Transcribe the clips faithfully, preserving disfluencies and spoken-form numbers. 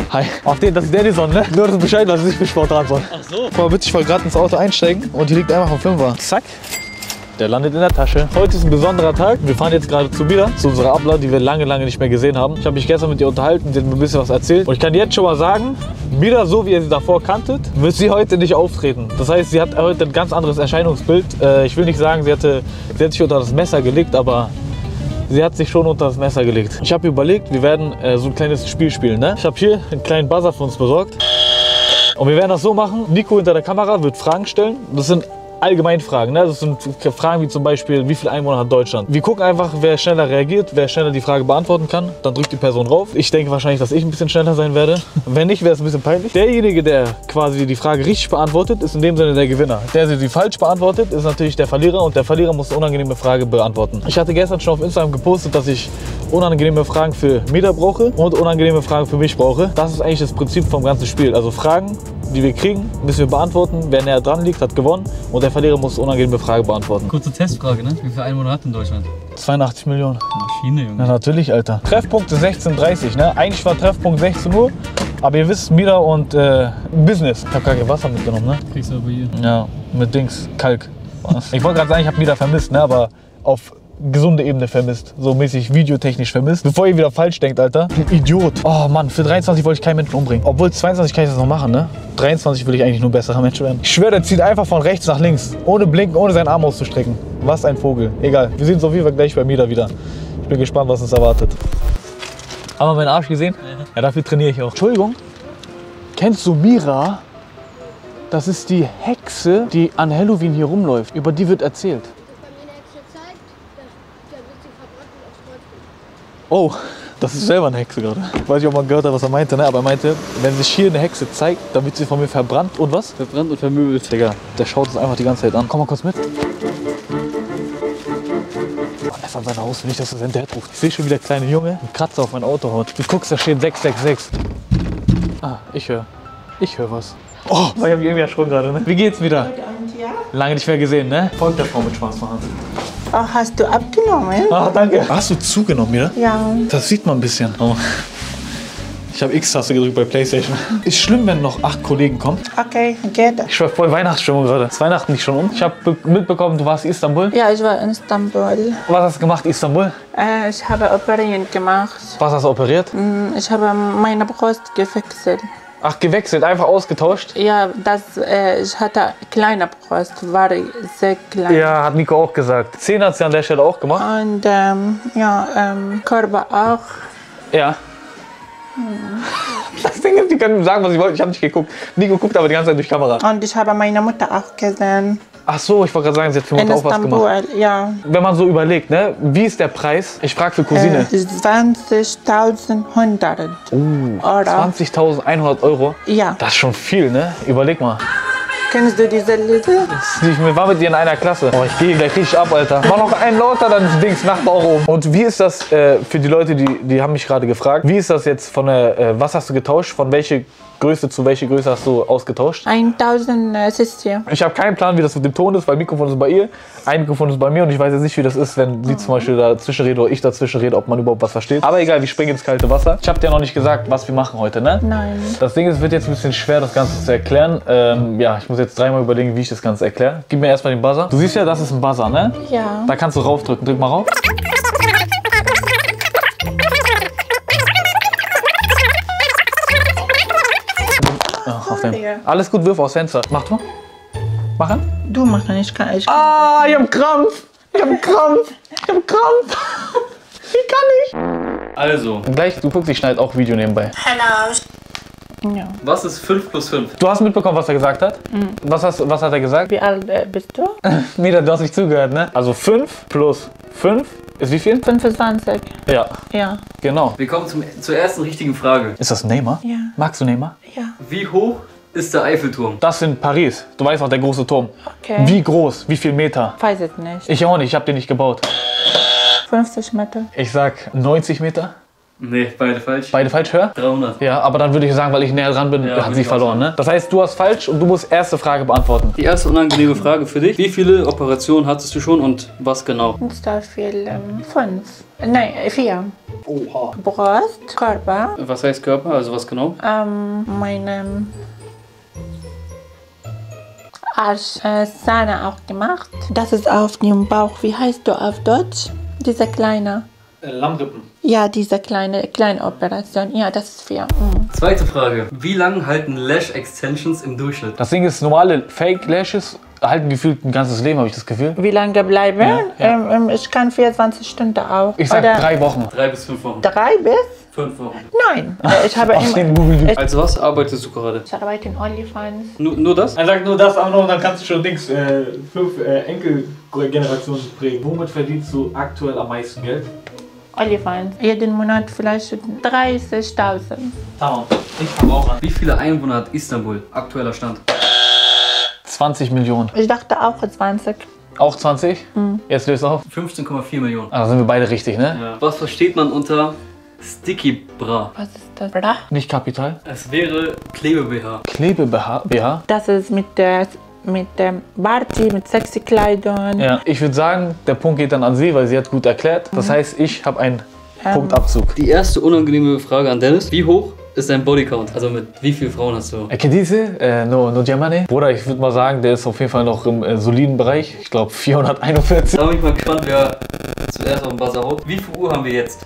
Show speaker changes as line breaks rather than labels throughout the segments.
Hi. Auf den, das ist Denison, ne? Nur, dass du Bescheid weißt, dass ich bin Sportradfahrer.
Ach so.
Voll witzig, ich wollte gerade ins Auto einsteigen und hier liegt einfach ein Fünfer. Zack. Der landet in der Tasche. Heute ist ein besonderer Tag. Wir fahren jetzt gerade zu Mira, zu unserer Abla, die wir lange, lange nicht mehr gesehen haben. Ich habe mich gestern mit ihr unterhalten, sie hat mir ein bisschen was erzählt. Und ich kann jetzt schon mal sagen, Mira, so wie ihr sie davor kanntet, wird sie heute nicht auftreten. Das heißt, sie hat heute ein ganz anderes Erscheinungsbild. Äh, ich will nicht sagen, sie, hatte, sie hat sich unter das Messer gelegt, aber sie hat sich schon unter das Messer gelegt. Ich habe überlegt, wir werden äh, so ein kleines Spiel spielen. Ne? Ich habe hier einen kleinen Buzzer für uns besorgt. Und wir werden das so machen, Nico hinter der Kamera wird Fragen stellen. Das sind Allgemeinfragen, ne? Das sind Fragen wie zum Beispiel, wie viele Einwohner hat Deutschland? Wir gucken einfach, wer schneller reagiert, wer schneller die Frage beantworten kann. Dann drückt die Person drauf. Ich denke wahrscheinlich, dass ich ein bisschen schneller sein werde. Wenn nicht, wäre es ein bisschen peinlich. Derjenige, der quasi die Frage richtig beantwortet, ist in dem Sinne der Gewinner. Der, der sie falsch beantwortet, ist natürlich der Verlierer und der Verlierer muss eine unangenehme Frage beantworten. Ich hatte gestern schon auf Instagram gepostet, dass ich unangenehme Fragen für Mira brauche und unangenehme Fragen für mich brauche. Das ist eigentlich das Prinzip vom ganzen Spiel. Also Fragen, die wir kriegen, müssen wir beantworten. Wer näher dran liegt, hat gewonnen und der Verlierer muss eine unangenehme Frage beantworten.
Kurze Testfrage, ne? Wie viele Einwohner hat denn Deutschland?
zweiundachtzig Millionen.
Maschine, Junge.
Na natürlich, Alter. Treffpunkt ist sechzehn Uhr dreißig, ne? Eigentlich war Treffpunkt sechzehn Uhr, aber ihr wisst, Mira und äh, Business. Ich hab gar kein Wasser mitgenommen, ne?
Kriegst du aber hier.
Ja, mit Dings, Kalk. Ich wollte gerade sagen, ich habe Mira vermisst, ne? Aber auf gesunde Ebene vermisst. So mäßig videotechnisch vermisst. Bevor ihr wieder falsch denkt, Alter. Du Idiot. Oh Mann, für dreiundzwanzig wollte ich keinen Menschen umbringen. Obwohl zweiundzwanzig kann ich das noch machen, ne? dreiundzwanzig will ich eigentlich nur ein besserer Mensch werden. Ich schwöre, der zieht einfach von rechts nach links. Ohne blinken, ohne seinen Arm auszustrecken. Was ein Vogel. Egal. Wir sehen uns auf jeden Fall gleich bei Mira wieder. Ich bin gespannt, was uns erwartet. Haben wir meinen Arsch gesehen? Ja. Ja, dafür trainiere ich auch. Entschuldigung. Kennst du Mira? Das ist die Hexe, die an Halloween hier rumläuft. Über die wird erzählt. Oh, das ist selber eine Hexe gerade. Ich weiß nicht, ob man gehört hat, was er meinte, ne? Aber er meinte, wenn sich hier eine Hexe zeigt, dann wird sie von mir verbrannt und was?
Verbrannt und vermöbelt.
Digga, der schaut uns einfach die ganze Zeit an. Komm mal kurz mit. Er ist an seinem Haus, nicht, dass er sein Dad ruft. Ich sehe schon wieder kleine Junge, einen Kratzer auf mein Auto haut. Du guckst, da steht sechs sechs sechs. Ah, ich höre. Ich höre was. Oh, ich habe mich irgendwie erschrocken gerade, ne? Wie geht's wieder? Lange nicht mehr gesehen, ne? Folgt der Frau mit Spaß machen.
Oh, hast du abgenommen?
Ah, danke. Hast du zugenommen, Mira?
Ja.
Das sieht man ein bisschen. Oh. Ich habe X-Taste gedrückt bei PlayStation. Ist schlimm, wenn noch acht Kollegen kommen.
Okay, geht.
Ich schwör, voll Weihnachtsstimmung gerade. Ist Weihnachten nicht schon um? Ich habe mitbekommen, du warst in Istanbul.
Ja, ich war in Istanbul.
Was hast du gemacht, Istanbul?
Äh, ich habe Operieren gemacht.
Was hast du operiert?
Ich habe meine Brust gewechselt.
Ach, gewechselt, einfach ausgetauscht?
Ja, das, äh, ich hatte kleine Brust, war sehr klein.
Ja, hat Nico auch gesagt. Zähne hat sie an der Stelle auch gemacht.
Und ähm, ja, ähm, Körper auch.
Ja. Hm. Das Ding ist, die können sagen, was ich wollte. Ich habe nicht geguckt. Nico guckt aber die ganze Zeit durch die Kamera.
Und ich habe meine Mutter auch gesehen.
Ach so, ich wollte gerade sagen, sie hat für Mutter auch was gemacht.
In Istanbul, ja.
Wenn man so überlegt, ne, wie ist der Preis? Ich frage für Cousine.
Äh, zwanzigtausend
Oh, zwanzigtausendeinhundert Euro?
Ja.
Das ist schon viel, ne? Überleg mal.
Kennst du diese Lieder?
Ich war mit dir in einer Klasse. Oh, ich gehe gleich richtig ab, Alter. Mach noch einen lauter, dann ist Dings, Nachbar auch oben. Und wie ist das äh, für die Leute, die, die haben mich gerade gefragt, wie ist das jetzt von der, äh, was hast du getauscht? Von welcher Größe zu welcher Größe hast du ausgetauscht?
tausend sechzig.
Ich habe keinen Plan, wie das mit dem Ton ist, weil Mikrofon ist bei ihr, ein Mikrofon ist bei mir und ich weiß jetzt nicht, wie das ist, wenn sie zum Beispiel dazwischen redet oder ich dazwischen rede, ob man überhaupt was versteht. Aber egal, wir springen ins kalte Wasser. Ich habe dir noch nicht gesagt, was wir machen heute, ne?
Nein.
Das Ding ist, es wird jetzt ein bisschen schwer, das Ganze zu erklären. Ähm, ja, ich muss jetzt dreimal überlegen, wie ich das Ganze erkläre. Gib mir erstmal den Buzzer. Du siehst ja, das ist ein Buzzer, ne?
Ja.
Da kannst du raufdrücken. Drück mal rauf. Ach, auf den. Alles gut, wirf aus Fenster. Mach du. Mach an.
Du machst ich kann ich.
Ah, ich hab Krampf. Ich hab Krampf. Ich hab Krampf. Ich kann nicht.
Also.
Gleich, du guckst, ich schneide auch Video nebenbei.
Hallo. Ja.
Was ist fünf plus fünf?
Du hast mitbekommen, was er gesagt hat? Mhm. Was, hast, was hat er gesagt?
Wie alt äh, bist du?
Mira, du hast nicht zugehört, ne? Also fünf plus fünf ist wie viel?
fünfundzwanzig.
Ja.
Ja.
Genau.
Wir kommen zum, zur ersten richtigen Frage.
Ist das Neymar?
Ja.
Magst du Neymar?
Ja.
Wie hoch ist der Eiffelturm?
Das in Paris. Du weißt auch, der große Turm.
Okay.
Wie groß? Wie viel Meter?
Weiß es nicht.
Ich auch nicht, ich habe den nicht gebaut.
fünfzig Meter.
Ich sag neunzig Meter.
Nee, beide falsch.
Beide falsch, hör?
dreihundert.
Ja, aber dann würde ich sagen, weil ich näher dran bin,
Ja,
hat sie verloren, ne? Das heißt, du hast falsch und du musst erste Frage beantworten.
Die erste unangenehme Frage für dich. Wie viele Operationen hattest du schon und was genau?
Nicht so viel. Ähm, fünf. Nein, vier.
Oha.
Brust, Körper,
Was heißt Körper? Also was genau?
ähm, meine Arsch, äh, Sahne auch gemacht. Das ist auf dem Bauch. Wie heißt du auf Deutsch? Diese kleine.
Äh, Lammrippen.
Ja, diese kleine, kleine Operation. Ja, das ist für. Mm.
Zweite Frage. Wie lange halten Lash Extensions im Durchschnitt?
Das Ding ist, normale Fake Lashes halten gefühlt ein ganzes Leben, habe ich das Gefühl.
Wie lange bleiben?
Ja, ja.
Ähm, ähm, ich kann vierundzwanzig Stunden auch.
Ich sag
Oder
drei Wochen.
Drei bis fünf Wochen.
drei bis?
Fünf Wochen.
Nein. Äh, Ich habe
Auf
immer.
den Google.
Ich,
Als was arbeitest du gerade?
ich arbeite in OnlyFans.
Nur, nur das?
Er sagt nur das, aber noch, dann kannst du schon Dings, äh, fünf äh, Enkelgenerationen prägen. Womit verdienst du aktuell am meisten Geld?
OnlyFans. Jeden Monat vielleicht dreißigtausend.
Tamam. Ich fange auch an.
Wie viele Einwohner hat Istanbul? Aktueller Stand.
zwanzig Millionen.
Ich dachte auch zwanzig.
Auch zwanzig? Jetzt löst auf.
fünfzehn Komma vier Millionen.
Ah, da sind wir beide richtig, ne?
Ja. Was versteht man unter Sticky Bra?
Was ist das? Bra?
Nicht Kapital.
Es wäre Klebe-B H.
Klebe-B H.
Das ist mit der mit dem Party, mit sexy Kleidung.
Ja. Ich würde sagen, der Punkt geht dann an sie, weil sie hat gut erklärt. Das heißt, ich habe einen Punktabzug.
Die erste unangenehme Frage an Dennis. Wie hoch ist dein Bodycount? Also mit wie vielen Frauen hast du?
Erkennt diese? Äh, no, no Germany? Bruder, ich würde mal sagen, der ist auf jeden Fall noch im äh, soliden Bereich. Ich glaube vierhunderteinundvierzig.
Da bin ich mal gespannt, wer zuerst auf den Buzzer haut. Wie viel Uhr haben wir jetzt?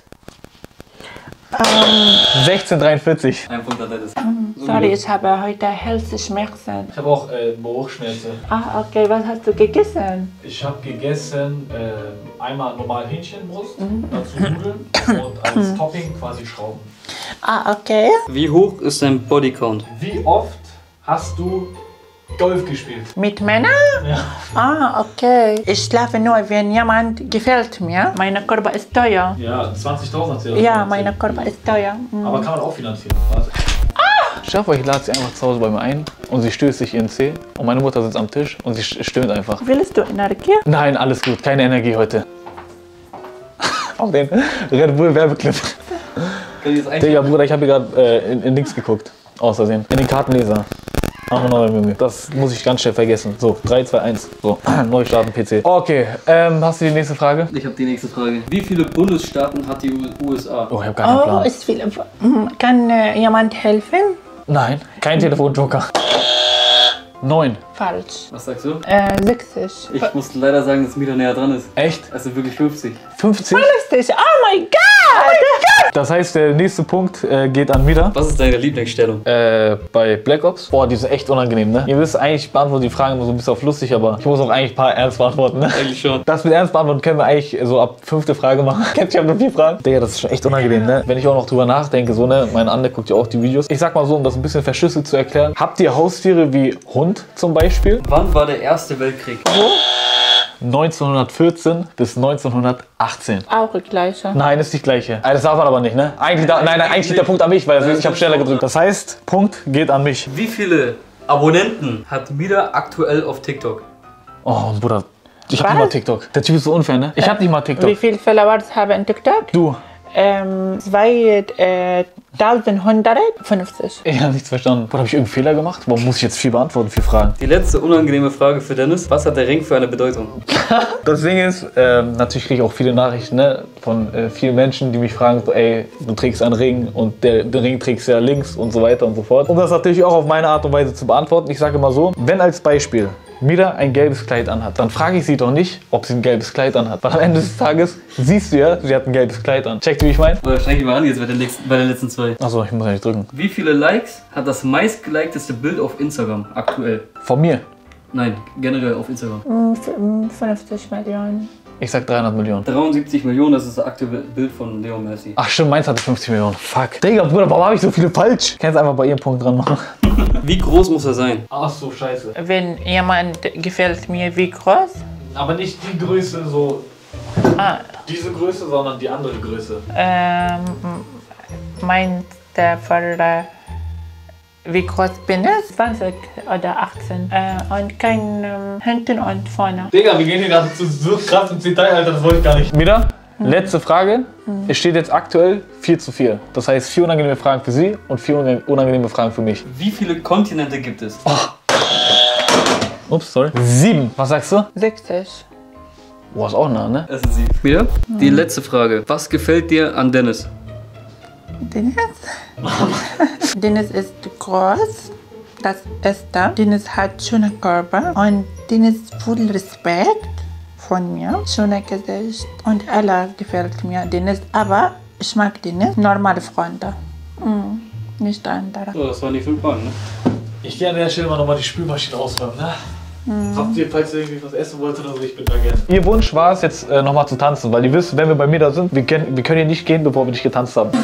Ähm,
sechzehn Uhr dreiundvierzig.
Ein Punkt an Dennis.
sorry, ich habe heute Halsschmerzen.
Ich habe auch äh, Bauchschmerzen.
Ah, okay, was hast du gegessen?
Ich habe gegessen äh, einmal normal Hähnchenbrust, dazu Nudeln und als Topping quasi Schrauben.
Ah, okay.
Wie hoch ist dein Bodycount?
Wie oft hast du Golf gespielt?
Mit Männern?
Ja.
Ah, okay. Ich schlafe nur, wenn jemand gefällt mir. Mein Körper ist teuer.
Ja, zwanzigtausend hat sie
Ja, mein Körper ist teuer. Mhm.
Aber kann man auch finanzieren. Ich schaffe, ich lade sie einfach zu Hause bei mir ein und sie stößt sich ihren Zeh und meine Mutter sitzt am Tisch und sie stöhnt einfach.
Willst du Energie?
Nein, alles gut, keine Energie heute. Auf den Red Bull Werbeclip. Digga, Bruder, ich habe hier gerade äh, in, in Dings geguckt. Außersehen. In den Kartenleser. Machen wir noch mal, Junge. Das muss ich ganz schnell vergessen. So, drei, zwei, eins. So, neu starten P C. Okay, ähm, hast du die nächste Frage?
Ich habe die nächste Frage. Wie viele Bundesstaaten hat die U S A?
Oh, ich habe gar keinen
Oh,
Plan.
ist viel. Mhm. Kann äh, jemand helfen?
Nein, kein Telefonjoker. Neun.
Falsch.
Was sagst du?
Äh, sechzig.
Ich muss leider sagen, dass Mira näher dran ist.
Echt?
Es sind wirklich fünfzig.
fünfzig?
fünfzig. Oh mein Gott!
Das heißt, der nächste Punkt äh, geht an Mira.
Was ist deine Lieblingsstellung?
Äh, bei Black Ops. Boah, die sind echt unangenehm, ne? Ihr wisst eigentlich, ich beantworte die Fragen immer so ein bisschen auf lustig, aber ich muss auch eigentlich ein paar ernst beantworten, ne?
Eigentlich schon.
Das mit ernst beantworten können wir eigentlich so ab fünfte Frage machen. Kennst du, ich habe nur vier Fragen. Digga, das ist schon echt unangenehm, ne? Wenn ich auch noch drüber nachdenke, so, ne? Meine Anne guckt ja auch die Videos. Ich sag mal so, um das ein bisschen verschlüsselt zu erklären. Habt ihr Haustiere wie Hund zum Beispiel?
Wann war der Erste Weltkrieg?
neunzehnhundertvierzehn bis neunzehnhundertachtzehn.
Auch die gleiche.
Nein, ist nicht gleiche. Also das darf man aber nicht, ne? Eigentlich da, nein, nein, eigentlich liegt der Punkt an mich, weil ich habe schneller gedrückt. Das heißt, Punkt geht an mich.
Wie viele Abonnenten hat Mira aktuell auf TikTok?
Oh, Bruder, ich hab
Was?
nicht mal TikTok. Der Typ ist so unfair, ne? Ich hab nicht mal
Wie
TikTok.
viele Followers haben in TikTok?
Du,
Ähm, zweitausendfünfzig.
ich hab nichts verstanden. Bruder, hab ich irgendeinen Fehler gemacht? Warum muss ich jetzt viel beantworten, viel Fragen?
Die letzte unangenehme Frage für Dennis. Was hat der Ring für eine Bedeutung?
Das Ding ist, ähm, natürlich kriege ich auch viele Nachrichten, ne? Von äh, vielen Menschen, die mich fragen, so, ey, du trägst einen Ring und der, den Ring trägst du ja links und so weiter und so fort. Um das natürlich auch auf meine Art und Weise zu beantworten, ich sage immer so, wenn als Beispiel Mira ein gelbes Kleid anhat, dann frage ich sie doch nicht, ob sie ein gelbes Kleid anhat. Weil am Ende des Tages siehst du ja, sie hat ein gelbes Kleid an. Checkt ihr, wie ich meine?
Oder streng dich mal an jetzt bei den, nächsten, bei den letzten zwei.
Achso, ich muss ja nicht drücken.
Wie viele Likes hat das meistgelikteste Bild auf Instagram aktuell?
Von mir.
Nein, generell auf Instagram.
Mm, f- mm, fünfzig Millionen.
Ich sag dreihundert Millionen.
dreiundsiebzig Millionen, das ist das aktuelle Bild von Leo Messi.
Ach stimmt, meins hatte fünfzig Millionen. Fuck. Digga, Bruder, warum habe ich so viele falsch? Kannst einfach bei ihrem Punkt dran machen.
Wie groß muss er sein?
Ach so, scheiße.
Wenn jemand gefällt mir, wie groß?
Aber nicht die Größe, so
Ah,
diese Größe, sondern die andere Größe.
ähm, meint der für äh, wie groß bin ich? zwanzig oder achtzehn. Äh, und kein ähm, hinten und vorne.
Digga, wir gehen hier gerade zu so krass ins Detail, Alter, das wollte ich gar nicht. Mira, letzte Frage. Es steht jetzt aktuell vier zu vier. Das heißt, vier unangenehme Fragen für sie und vier unangenehme Fragen für mich.
Wie viele Kontinente gibt es?
Ups, sorry. Sieben. Was sagst du?
sechzig.
Boah, ist auch nah, ne?
Das sind sie. Wieder? Die letzte Frage. Was gefällt dir an Dennis?
Dennis? Dennis ist groß, das Erste. Dennis hat schöne Körper und Dennis voll Respekt von mir. Schöne Gesicht und alle gefällt mir Dennis. Aber ich mag Dennis. Normale Freunde. Mm, nicht andere.
So, das waren die fünf Fragen, ne?
Ich gehe an der Stelle mal nochmal die Spülmaschine ausräumen, ne? Mhm. Habt ihr, falls ihr irgendwie was essen wollt oder so, ich bin da gerne. Ihr Wunsch war es jetzt äh, nochmal zu tanzen, weil ihr wisst, wenn wir bei mir da sind, wir können, wir können hier nicht gehen, bevor wir nicht getanzt haben.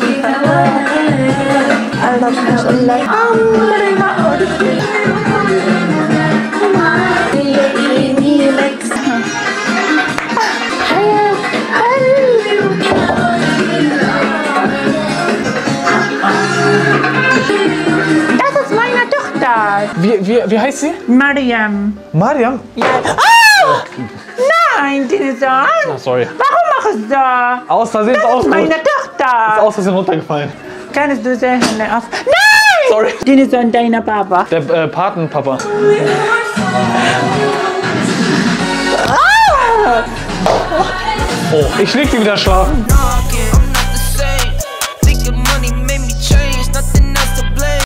Wie, wie, wie heißt sie?
Mariam.
Mariam?
Ja. Ah! Nein, Dennis.
Ah, sorry.
Warum machst du so?
Aus Versehen ist
Das ist meine
Ist
Tochter.
aus Versehen runtergefallen.
Kannst du sehen auf? Nein!
Sorry.
Dennis und deiner Papa.
Der äh, Patenpapa.
Ah!
Oh, ich leg sie wieder schlafen.